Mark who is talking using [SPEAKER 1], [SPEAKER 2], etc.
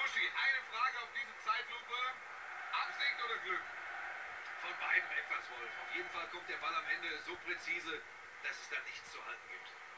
[SPEAKER 1] Buschi, eine Frage auf diese Zeitlupe. Absicht oder Glück?
[SPEAKER 2] Von beiden etwas, Wolf. Auf jeden Fall kommt der Ball am Ende so präzise, dass es da nichts zu halten gibt.